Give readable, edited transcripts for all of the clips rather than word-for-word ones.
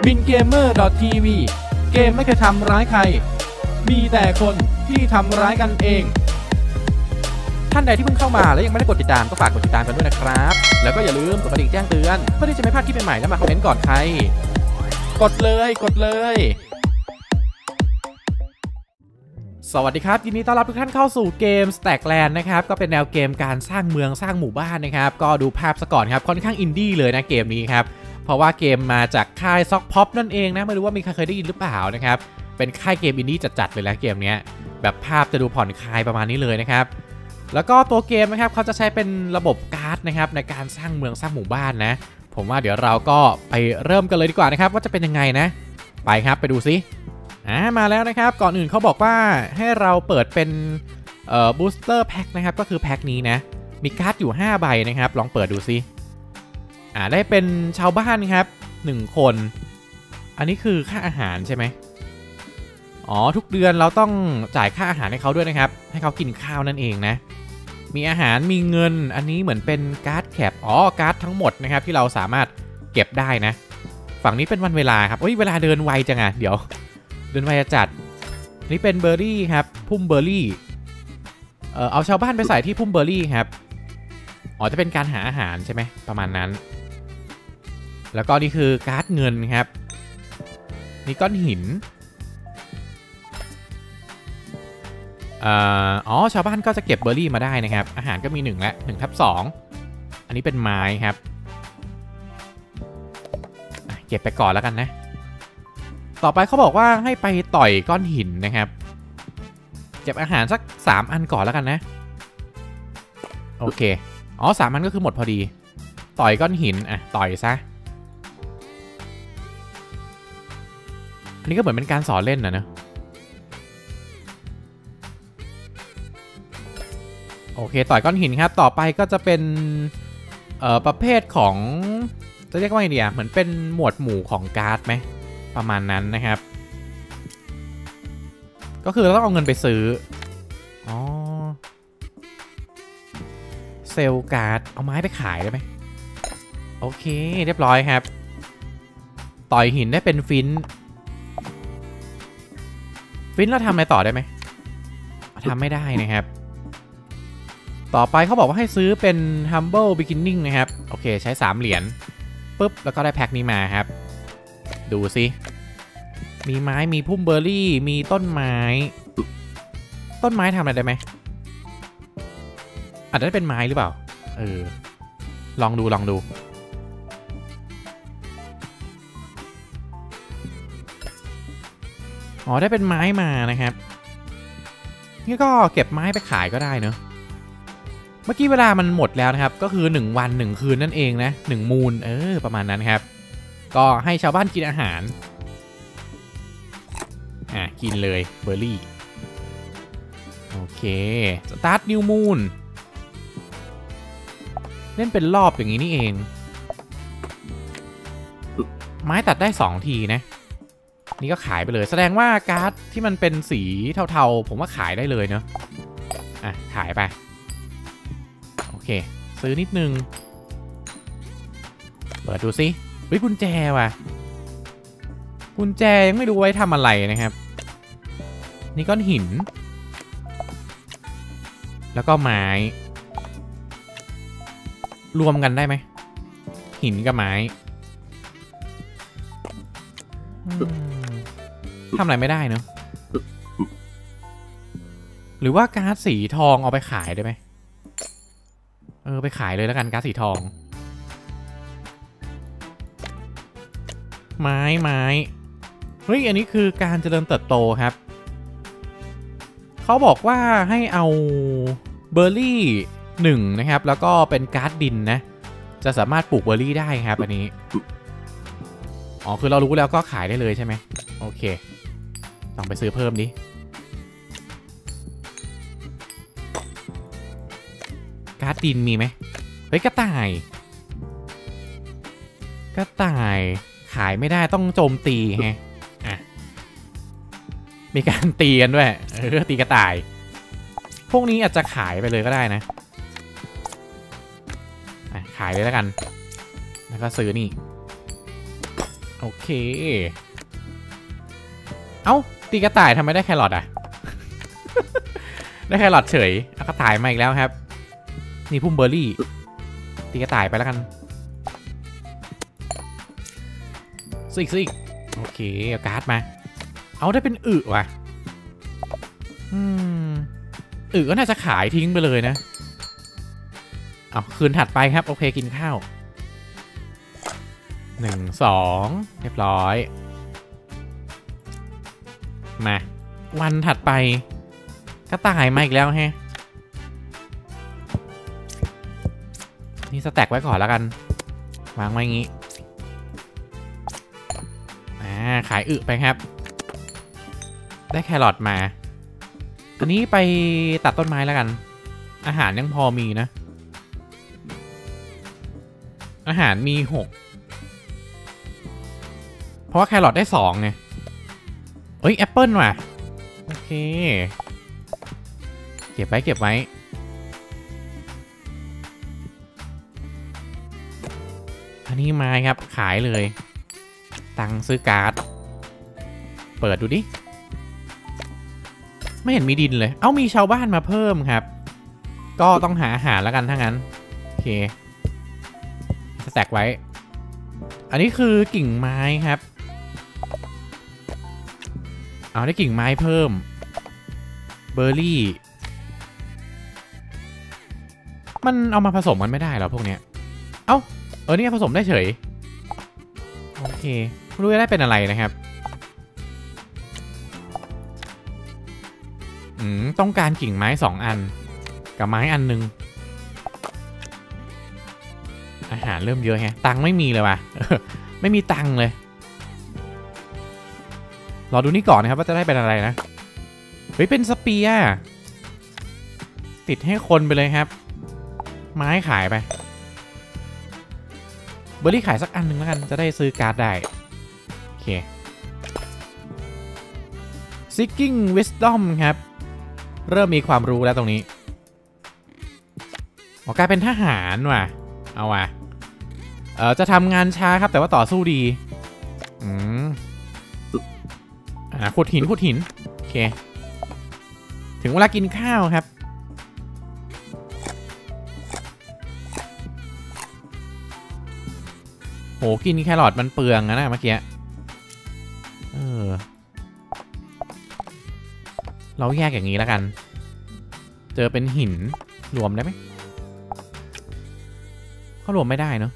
bingamer.tv เกมไม่เคยทำร้ายใครมีแต่คนที่ทำร้ายกันเองท่านใดที่เพิ่งเข้ามาแล้วยังไม่ได้กดติดตามก็ฝากกดติดตามกันด้วยนะครับแล้วก็อย่าลืมกดกระดิ่งแจ้งเตือนเพื่อที่จะไม่พลาดคลิปใหม่ๆและมาคอมเมนต์ก่อนใครกดเลยสวัสดีครับยินดีต้อนรับทุกท่านเข้าสู่เกม Stackland นะครับก็เป็นแนวเกมการสร้างเมืองสร้างหมู่บ้านนะครับก็ดูภาพซะก่อนครับค่อนข้างอินดี้เลยนะเกมนี้ครับเพราะว่าเกมมาจากค่ายซ็อกพ็อปนั่นเองนะไม่รู้ว่ามีใครเคยได้ยินหรือเปล่านะครับเป็นค่ายเกมอินดี้จัดๆเลยนะเกมนี้แบบภาพจะดูผ่อนคลายประมาณนี้เลยนะครับแล้วก็ตัวเกมนะครับเขาจะใช้เป็นระบบการ์ดนะครับในการสร้างเมืองสร้างหมู่บ้านนะผมว่าเดี๋ยวเราก็ไปเริ่มกันเลยดีกว่านะครับว่าจะเป็นยังไงนะไปครับไปดูซิมาแล้วนะครับก่อนอื่นเขาบอกว่าให้เราเปิดเป็นบูสเตอร์แพ็คนะครับก็คือแพ็คนี้นะมีการ์ดอยู่5ใบนะครับลองเปิดดูซิได้เป็นชาวบ้านครับ1คนอันนี้คือค่าอาหารใช่ไหมทุกเดือนเราต้องจ่ายค่าอาหารให้เขาด้วยนะครับให้เขากินข้าวนั่นเองนะมีอาหารมีเงินอันนี้เหมือนเป็นการ์ดแคปการ์ดทั้งหมดนะครับที่เราสามารถเก็บได้นะฝั่งนี้เป็นวันเวลาครับเวลาเดินไวจังเดี๋ยวเดินไวจัดนี่เป็นเบอร์รี่ครับพุ่มเบอร์รี่เอาชาวบ้านไปใส่ที่พุ่มเบอร์รี่ครับจะเป็นการหาอาหารใช่ไหมประมาณนั้นแล้วก็นี่คือการ์ดเงินครับนี่ก้อนหินชาวบ้านก็จะเก็บเบอร์รี่มาได้นะครับอาหารก็มี1และ1/2อันนี้เป็นไม้ครับเก็บไปก่อนแล้วกันนะต่อไปเขาบอกว่าให้ไปต่อยก้อนหินนะครับเก็บอาหารสัก3อันก่อนแล้วกันนะโอเค3อันก็คือหมดพอดีต่อยก้อนหินต่อยซะอันนี้ก็เหมือนเป็นการสอนเล่นนะโอเคต่อยก้อนหินครับต่อไปก็จะเป็นประเภทของจะเรียกว่าไงดีเหมือนเป็นหมวดหมู่ของการ์ดไหมประมาณนั้นนะครับก็คือเราต้องเอาเงินไปซื้อเซลล์การ์ดเอาไม้ไปขายได้ไหมโอเคเรียบร้อยครับต่อยหินได้เป็นฟินเราทำอะไรต่อได้ไหมทำไม่ได้นะครับต่อไปเขาบอกว่าให้ซื้อเป็น Humble Beginning นะครับโอเคใช้3เหรียญปุ๊บแล้วก็ได้แพ็คนี้มาครับดูสิมีไม้มีพุ่มเบอร์รี่มีต้นไม้ทำอะไรได้ไหมอาจจะได้เป็นไม้หรือเปล่าลองดูได้เป็นไม้มานะครับนี่ก็เก็บไม้ไปขายก็ได้เนอะเมื่อกี้เวลามันหมดแล้วนะครับก็คือ1วัน1คืนนั่นเองนะ1มูลประมาณนั้นครับก็ให้ชาวบ้านกินอาหารกินเลยเบอร์รี่โอเคสตาร์ทนิวมูนเล่นเป็นรอบอย่างนี้นี่เองไม้ตัดได้2ทีนะนี่ก็ขายไปเลยแสดงว่าการ์ดที่มันเป็นสีเทาๆผมว่าขายได้เลยเนาะขายไปโอเคซื้อนิดนึงเปิดดูสิกุญแจว่ะกุญแจยังไม่รู้ไว้ทำอะไรนะครับนี่ก้อนหินแล้วก็ไม้รวมกันได้ไหมหินกับไม้ทำอะไรไม่ได้เนอะหรือว่าการ์ดสีทองเอาไปขายได้ไหมไปขายเลยแล้วกันการ์ดสีทองไม้เฮ้ยอันนี้คือการเจริญเติบโตครับเขาบอกว่าให้เอาเบอร์รี่1นะครับแล้วก็เป็นการ์ดดินนะจะสามารถปลูกเบอร์รี่ได้ครับอันนี้คือเรารู้แล้วก็ขายได้เลยใช่ไหมโอเคลองไปซื้อเพิ่มดิการ์ดดินมีไหมเฮ้ยกระต่ายขายไม่ได้ต้องโจมตีไงมีการตีกันด้วยตีกระต่ายพวกนี้อาจจะขายไปเลยก็ได้นะขายเลยแล้วกันแล้วก็ซื้อนี่โอเคเอ้าตีกระต่ายทำไมได้แครอทอ่ะ ได้แครอทเฉยเอากระต่ายมาอีกแล้วครับนี่พุ่มเบอร์รี่ตีกระต่ายไปแล้วกันซิกโอเคเอาการ์ดมาเอาได้เป็นว่ะก็น่าจะขายทิ้งไปเลยนะเอาคืนถัดไปครับโอเคกินข้าว1 2เรียบร้อยมาวันถัดไปกระต่ายมาอีกแล้วฮะนี่สแต็กไว้ก่อนแล้วกันวางไว้งี้ขายไปครับได้แครอทมาอันนี้ไปตัดต้นไม้แล้วกันอาหารยังพอมีนะอาหารมี6เพราะว่าแครอทได้2ไงเอ้ยแอปเปิลว่ะโอเคเก็บไว้อันนี้ไม้ครับขายเลยตังค์ซื้อการ์ดเปิดดูดิไม่เห็นมีดินเลยเอ้ามีชาวบ้านมาเพิ่มครับก็ต้องหาอาหารแล้วกันถ้างั้นโอเคสแต็กไว้อันนี้คือกิ่งไม้ครับเอาได้กิ่งไม้เพิ่มเบอร์รี่มันเอามาผสมกันไม่ได้หรอพวกเนี้ยเอ้าเนี่ยผสมได้เฉยโอเคไม่รู้จะได้เป็นอะไรนะครับต้องการกิ่งไม้2อันกับไม้อันนึงอาหารเริ่มเยอะแฮะตังค์ไม่มีเลยว่ะ ไม่มีตังค์เลยรอดูนี่ก่อนนะครับว่าจะได้เป็นอะไรนะเฮ้ยเป็นสเปียร์ติดให้คนไปเลยครับไม้ขายไปเบอร์รี่ขายสักอันหนึ่งแล้วกันจะได้ซื้อการ์ดได้โอเค Seeking Wisdom ครับเริ่มมีความรู้แล้วตรงนี้กลายเป็นทหารว่ะเอาว่ะจะทำงานช้าครับแต่ว่าต่อสู้ดีขุดหินโอเคถึงเวลากินข้าวครับโหกินแครอทมันเปลืองนะเมื่อกี้เราแยกอย่างนี้แล้วกันเจอเป็นหินรวมได้ไหมเขารวมไม่ได้เนาะ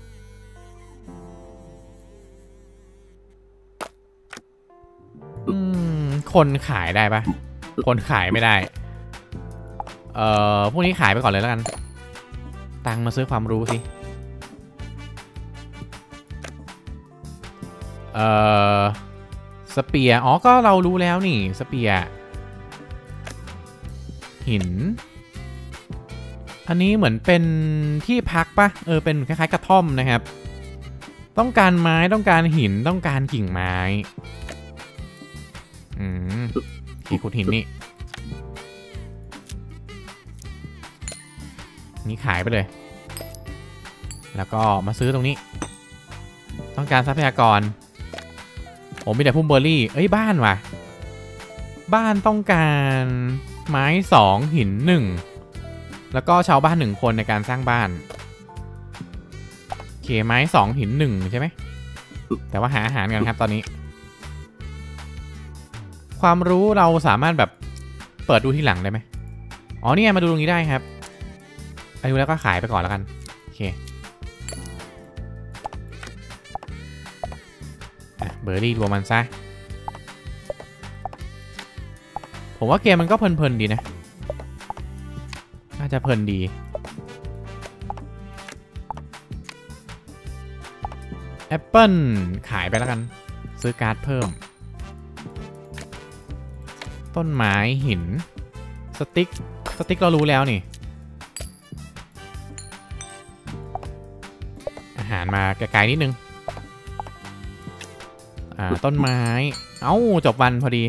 คนขายได้ปะคนขายไม่ได้พวกนี้ขายไปก่อนเลยแล้วกันตังมาซื้อความรู้สิสเปียร์ก็เรารู้แล้วนี่สเปียร์หินอันนี้เหมือนเป็นที่พักปะเป็นคล้ายๆกระท่อมนะครับต้องการไม้ต้องการหินต้องการกิ่งไม้ขุดหินนี่ขายไปเลยแล้วก็มาซื้อตรงนี้ต้องการทรัพยากรมีแต่พุ่มเบอร์รี่บ้านว่ะบ้านต้องการไม้2หิน1แล้วก็ชาวบ้าน1คนในการสร้างบ้านโอเคไม้2หิน1ใช่ไหมแต่ว่าหาอาหารกันครับตอนนี้ความรู้เราสามารถแบบเปิดดูที่หลังได้ไหมนี่มาดูตรงนี้ได้ครับดูแล้วก็ขายไปก่อนแล้วกันโอเคเบอร์รี่รวมมันซะผมว่าเกมมันก็เพลินๆดีนะน่าจะเพลินดีแอปเปิลขายไปแล้วกันซื้อการ์ดเพิ่มต้นไม้หินสติ๊กเรารู้แล้วนี่อาหารมาไกลๆนิดนึงต้นไม้จบวันพอดี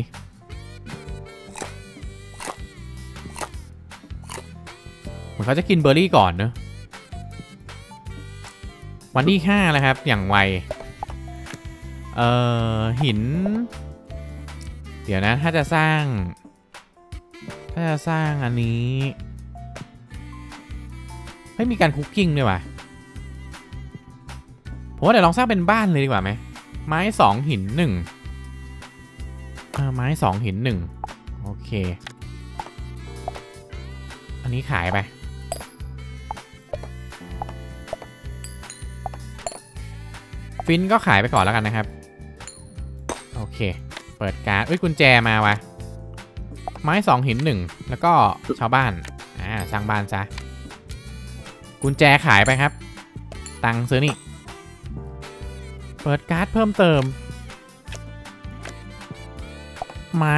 เหมือนเขาจะกินเบอร์รี่ก่อนเนอะวันที่5แล้วครับอย่างไวหินเดี๋ยวนะถ้าจะสร้างอันนี้ไม่มีการคุกกิ้งด้วยว่ะผมว่าเดี๋ยวลองสร้างเป็นบ้านเลยดีกว่าไหมไม้2หิน1ไม้2หิน1โอเคอันนี้ขายไปฟินก็ขายไปก่อนแล้วกันนะครับโอเคเปิดการ์ดกุญแจมาวะไม้2หิน1แล้วก็ชาวบ้านสร้างบ้านซะกุญแจขายไปครับตังค์ซื้อนี่เปิดการ์ดเพิ่มเติมไม้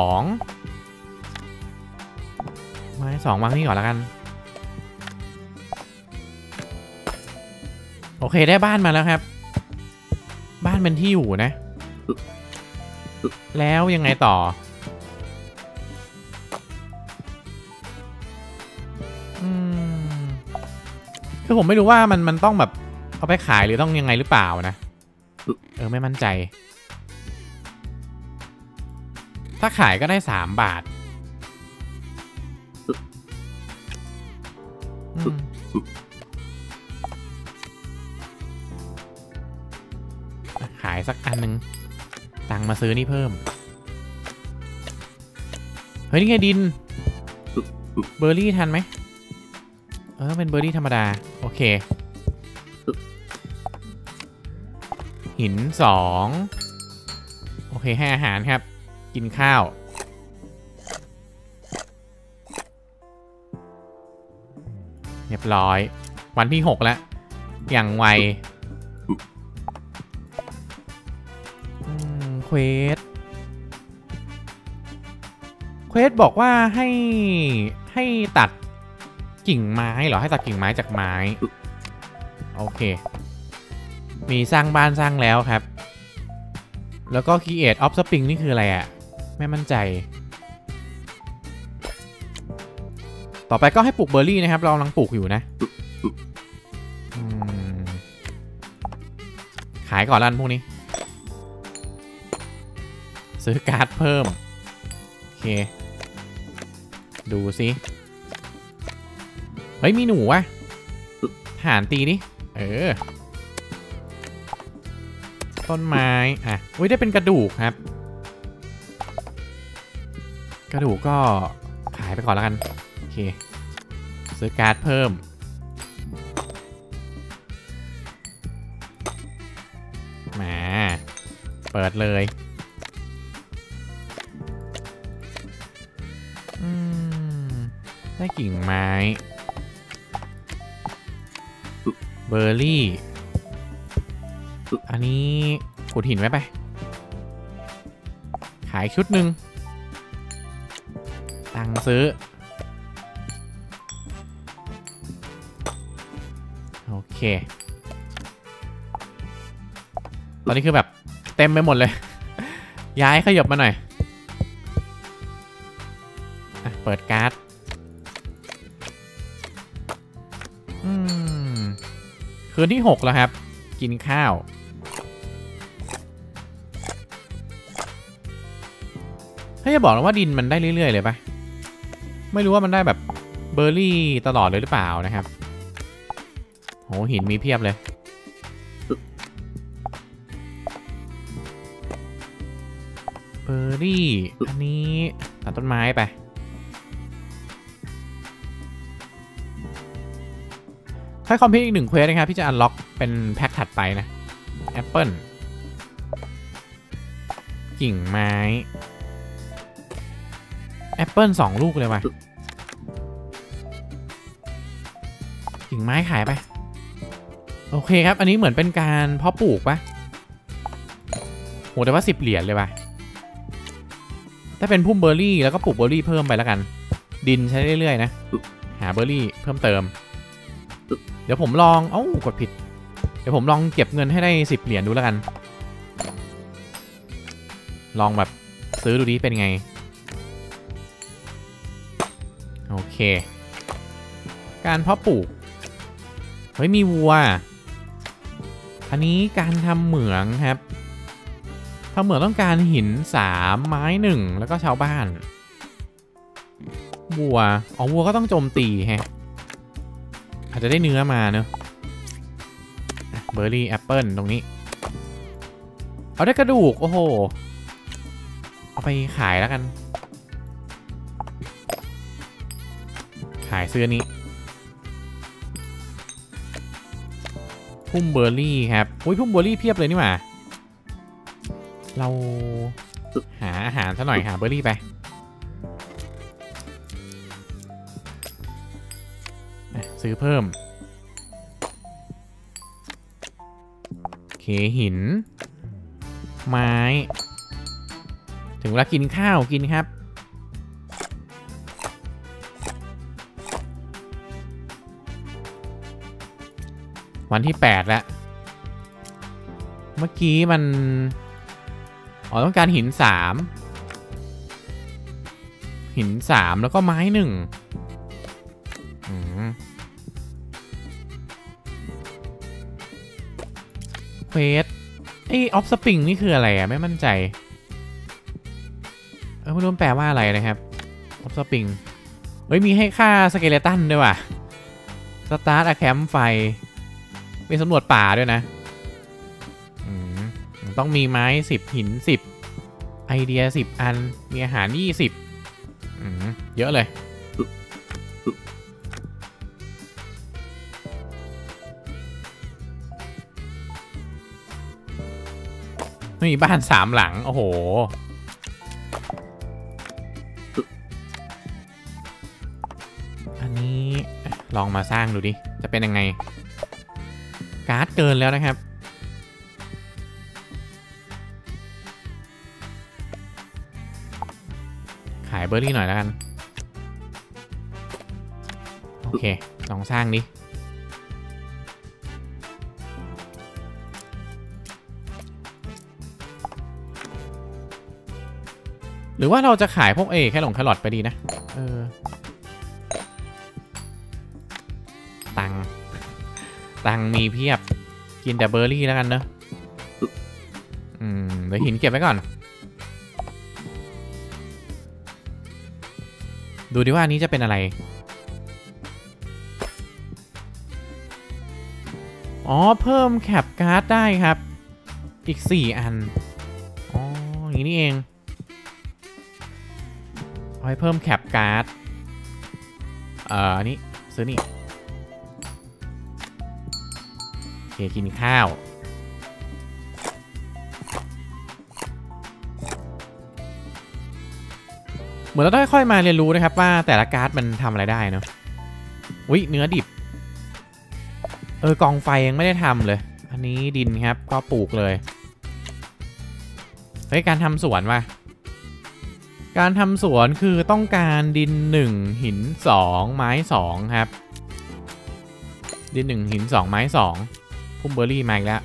2วางนี่ก่อนแล้วกันโอเคได้บ้านมาแล้วครับบ้านเป็นที่อยู่นะแล้วยังไงต่อคือผมไม่รู้ว่ามันต้องแบบเอาไปขายหรือต้องยังไงหรือเปล่านะไม่มั่นใจถ้าขายก็ได้3 บาทขายสักอันนึงตังมาซื้อนี่เพิ่มเฮ้ยนี่ไงดินเบอร์รี่ทันไหมเป็นเบอร์รี่ธรรมดาโอเคหิน2โอเคให้อาหารครับกินข้าวเรียบร้อยวันที่6แล้วอย่างไวเควสบอกว่าให้ตัดกิ่งไม้เหรอให้ตัดกิ่งไม้จากไม้โอเคมีสร้างบ้านสร้างแล้วครับแล้วก็ Create Offspring นี่คืออะไรอ่ะไม่มั่นใจต่อไปก็ให้ปลูกเบอร์รี่นะครับเรากำลังปลูกอยู่นะขายก่อนร้านพวกนี้ซื้อการ์ดเพิ่มโอเคดูสิเฮ้ยมีหนูวะหารตีดิต้นไม้อุ้ยได้เป็นกระดูกครับกระดูกก็ขายไปก่อนแล้วกันโอเคซื้อการ์ดเพิ่มมาเปิดเลยได้กิ่งไม้เบอร์รี่อันนี้ขุดหินไว้ไปขายชุดหนึ่งตังค์ซื้อโอเคตอนนี้คือแบบเต็มไปหมดเลยย้ายขยับมาหน่อยเปิดการ์ดคืนที่6แล้วครับกินข้าวถ้าจะบอกนะว่าดินมันได้เรื่อยๆเลยปะไม่รู้ว่ามันได้แบบเบอร์รี่ตลอดเลยหรือเปล่านะครับโหหินมีเพียบเลยเบอร์รี่อันนี้ตัดต้นไม้ไปถ้าคอมพิวต์อีก1เควสนะครับที่จะอันล็อกเป็นแพ็คถัดไปนะแอปเปิลกิ่งไม้แอปเปิล2 ลูกเลยว่ะกิ่งไม้ขายไปโอเคครับอันนี้เหมือนเป็นการเพาะปลูกปะโหแต่ว่า10 เหรียญเลยว่ะถ้าเป็นพุ่มเบอร์รี่แล้วก็ปลูกเบอร์รี่เพิ่มไปแล้วกันดินใช้เรื่อยๆนะหาเบอร์รี่เพิ่มเติมเดี๋ยวผมลองกดผิดเดี๋ยวผมลองเก็บเงินให้ได้10 เหรียญดูแล้วกันลองแบบซื้อดูดิเป็นไงโอเคการเพาะปลูกเฮ้ยมีวัวอันนี้การทำเหมืองครับทำเหมือนต้องการหิน3ไม้1แล้วก็ชาวบ้านวัววัวก็ต้องโจมตีแฮะอาจจะได้เนื้อมาเนอะเบอร์รี่แอปเปิลตรงนี้เอาได้กระดูกโอ้โหเอาไปขายแล้วกันขายซื้อนี้พุ่มเบอร์รี่ครับอุ้ยพุ่มเบอร์รี่เพียบเลยนี่หว่าเราหาอาหารซะหน่อยหาเบอร์รี่ไปซื้อเพิ่มโอเคหินไม้ถึงเวลากินข้าวกินครับวันที่8แล้วเมื่อกี้มันต้องการหิน3แล้วก็ไม้1เควสไอ้ออฟสปริงนี่คืออะไรอ่ะไม่มั่นใจไม่รู้แปลว่าอะไรนะครับออฟสปริงเฮ้ยมีให้ค่าสเกเลตันด้วยว่ะสตาร์ทอะแคมป์ไฟเป็นสำรวจป่าด้วยนะต้องมีไม้10หิน10ไอเดีย10อันมีอาหาร20เยอะเลยมีบ้าน3หลังโอ้โหอันนี้ลองมาสร้างดูดิจะเป็นยังไงการ์ดเกินแล้วนะครับขายเบอร์รี่หน่อยแล้วกันโอเคลองสร้างดิหรือว่าเราจะขายพวกแค่หลงแครอทไปดีนะตังมีเพียบกินแต่เบอร์รี่แล้วกันเนอะเดี๋ยวหินเก็บไว้ก่อนดูดิว่าอันนี้จะเป็นอะไรเพิ่มแคปการ์ดได้ครับอีก4อันอย่างนี้นี่เองเอาให้เพิ่มแคปการ์ดอันนี้ซื้อนี่โอเคกินข้าวเหมือนเราต้องค่อยๆมาเรียนรู้นะครับว่าแต่ละการ์ดมันทำอะไรได้เนาะอุ๊ยเนื้อดิบกองไฟยังไม่ได้ทำเลยอันนี้ดินครับก็ปลูกเลยการทำสวนว่ะการทำสวนคือต้องการดิน1หิน2ไม้2ครับดิน1หิน2ไม้2พุ่มเบอร์รี่มาอีกแล้ว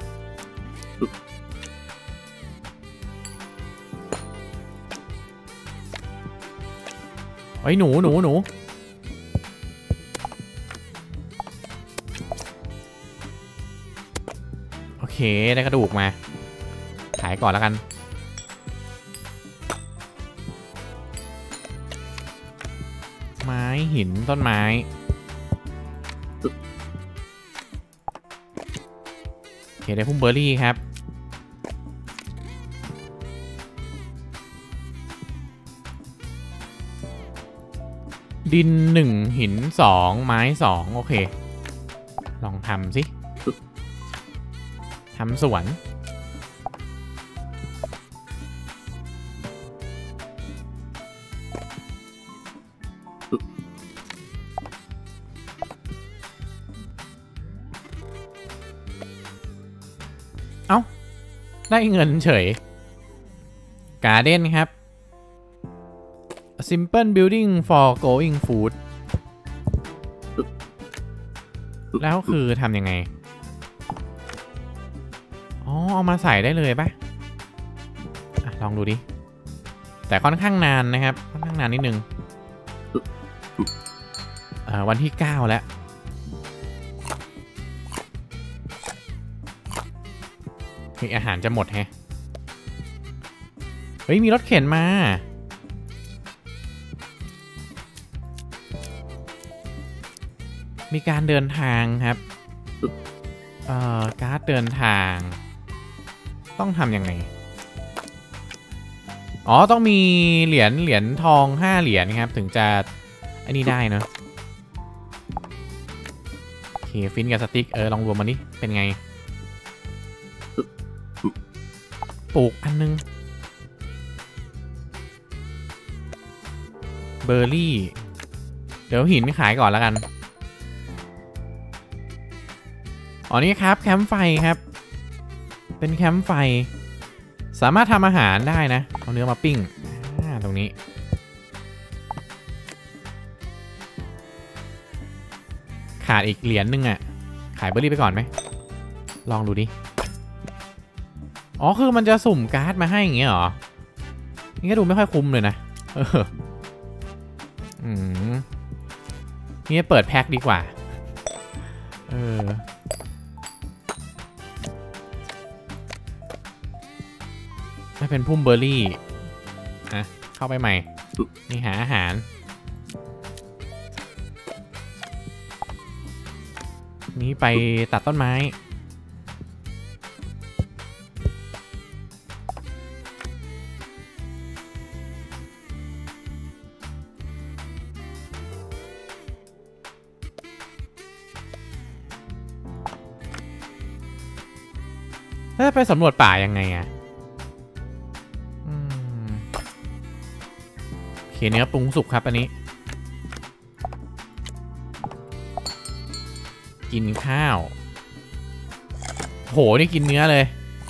ไอ้หนูโอเคได้กระดูกมาขายก่อนแล้วกันไม้หินต้นไม้โอเคได้พุ่มเบอร์รี่ครับดิน1หิน2ไม้2โอเคลองทำสิทำสวนได้เงินเฉยการ์เด้นครับ simple building for growing food แล้วคือทำยังไงเอามาใส่ได้เลยปะลองดูดิแต่ค่อนข้างนานนะครับค่อนข้างนานนิดนึงวันที่9แล้วอาหารจะหมดแฮะฮ้ยมีรถเข็นมามีการเดินทางครับการ์ดเดินทางต้องทำยังไงอ๋อต้องมีเหรียญทอง5 เหรียญครับถึงจะอันนี้ได้เนอะโอเคฟินกับสติ๊กลองรวมมันนี่เป็นไงปลูกอันนึงเบอร์รี่เดี๋ยวหินขายก่อนแล้วกันอ๋อนี่ครับแคมป์ไฟครับเป็นแคมป์ไฟสามารถทำอาหารได้นะเอาเนื้อมาปิ้งตรงนี้ขาดอีกเหรียญนึงอ่ะขายเบอร์รี่ไปก่อนไหมลองดูดิอ๋อคือมันจะสุ่มการ์ดมาให้อย่างเงี้ยเหรอนี่ก็ดูไม่ค่อยคุ้มเลยนะนี่เปิดแพ็คดีกว่าถ้าเป็นพุ่มเบอร์รี่เข้าไปใหม่นี่หาอาหารนี้ไปตัดต้นไม้ถ้าไปสำรวจป่ายังไงอะเขียนเนื้อปรุงสุกครับอันนี้กินข้าวโหนี่กินเนื้อเลย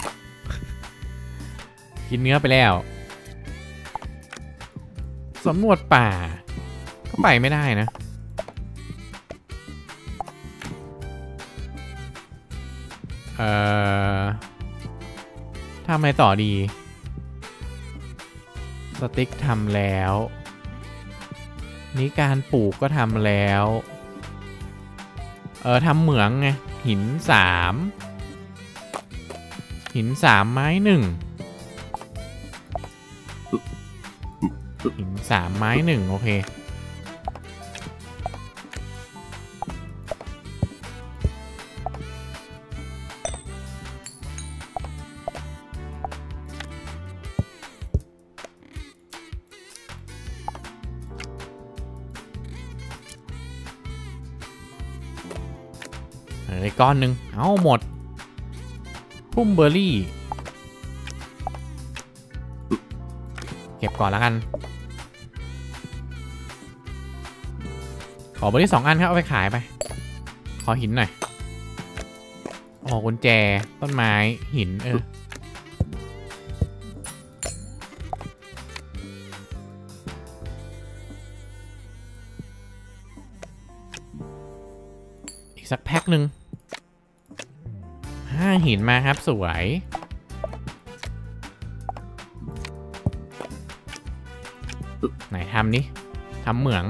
กินเนื้อไปแล้วสำรวจป่าก็ไปไม่ได้นะทำอะไรต่อดีสติ๊กทำแล้วนี่การปลูกก็ทำแล้วทำเหมืองไงหิน3ไม้1หิน3ไม้1โอเคก้อนหนึ่งเอาหมดพุ่มเบอร์รี่เก็บก่อนแล้วกันขอเบอร์รี่2 อันครับเอาไปขายไปขอหินหน่อยอ๋อกุญแจต้นไม้หินอีกสักแพ็คหนึ่งหินมาครับสวยไหนทำนี่ทำเหมือง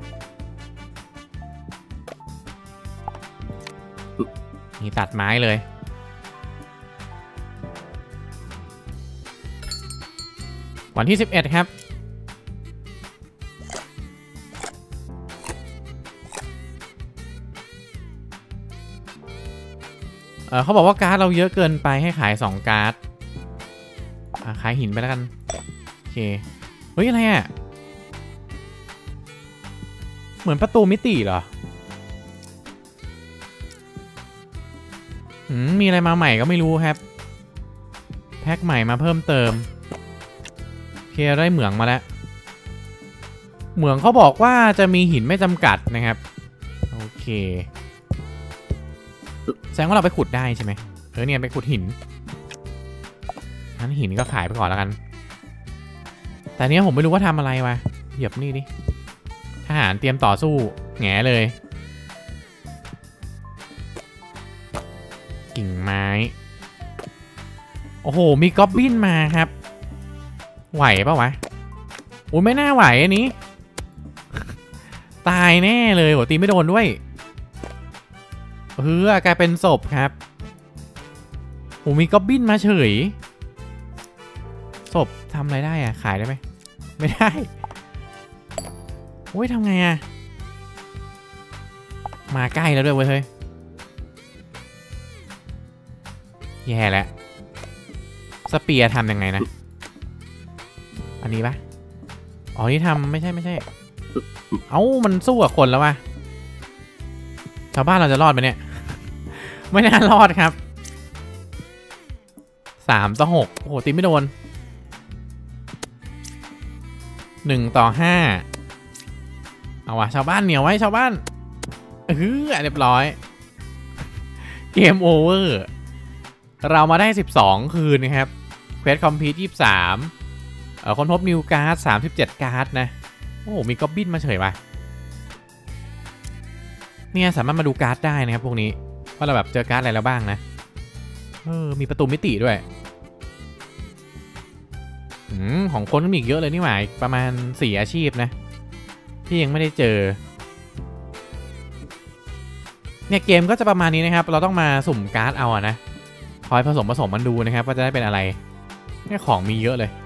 นี่ตัดไม้เลยวันที่11ครับเขาบอกว่าการ์ดเราเยอะเกินไปให้ขาย2 การ์ดขายหินไปแล้วกันโอเคเฮ้ยอะไรอ่ะเหมือนประตูมิติเหรอมีอะไรมาใหม่ก็ไม่รู้ครับแพ็คใหม่มาเพิ่มเติมโอเคได้เหมืองมาแล้วเหมืองเขาบอกว่าจะมีหินไม่จำกัดนะครับโอเคแสดงว่าเราไปขุดได้ใช่ไหมเนี่ยไปขุดหินงั้นหินก็ขายไปก่อนแล้วกันแต่เนี้ยผมไม่รู้ว่าทำอะไรวะเหยียบนี่ดิทหารเตรียมต่อสู้แง่เลยกิ่งไม้โอ้โหมีก๊อบบินมาครับไหวปะวะอุ้ยไม่น่าไหวอันนี้ตายแน่เลยโหตีไม่โดนด้วยกลายเป็นศพครับโอ้มีก๊อบบินมาเฉยศพทำอะไรได้อะขายได้ไหมไม่ได้โอ้ยทำไงอะมาใกล้แล้วด้วยเว้ยเฮ้ยแย่แล้วสเปียร์ทำยังไงนะอันนี้ปะอ๋อนี่ทำไม่ใช่เอ้ามันสู้กับคนแล้ววะชาวบ้านเราจะรอดไหมเนี่ยไม่น่ารอดครับ3-6โอ้โหตีไม่โดน1-5เอาวะชาวบ้านเหนียวไว้ชาวบ้านเรียบร้อยเกมโอเวอร์เรามาได้12คืนนะครับเควสคอมพลีท23ค้นพบนิวการ์ด37การ์ดนะโอ้โหมีก๊อบบินมาเฉยว่ะเนี่ยสามารถมาดูการ์ดได้นะครับพวกนี้ว่าเราแบบเจอการ์ดอะไรแล้วบ้างนะมีประตูมิติด้วยของคนก็มีอีกเยอะเลยนี่หว่าประมาณ4อาชีพนะที่ยังไม่ได้เจอเนี่ยเกมก็จะประมาณนี้นะครับเราต้องมาสุ่มการ์ดเอาอะนะคอยผสมมันดูนะครับว่าจะได้เป็นอะไรเนี่ยของมีเยอะเลย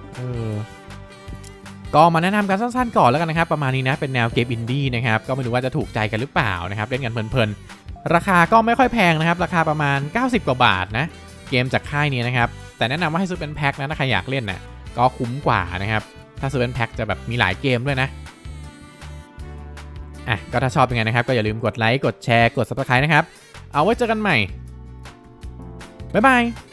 ก็มาแนะนำกันสั้นๆก่อนแล้วกันนะครับประมาณนี้นะเป็นแนวเกมอินดี้นะครับก็ไม่รู้ว่าจะถูกใจกันหรือเปล่านะครับเล่นกันเพลินๆราคาก็ไม่ค่อยแพงนะครับราคาประมาณ90กว่าบาทนะเกมจากค่ายนี้นะครับแต่แนะนำว่าให้ซื้อเป็นแพ็คนะถ้าใครอยากเล่นนะก็คุ้มกว่านะครับถ้าซื้อเป็นแพ็คจะแบบมีหลายเกมด้วยนะก็ถ้าชอบเป็นไงนะครับก็อย่าลืมกดไลค์กดแชร์กด Subscribe นะครับเอาไว้เจอกันใหม่บ๊ายบาย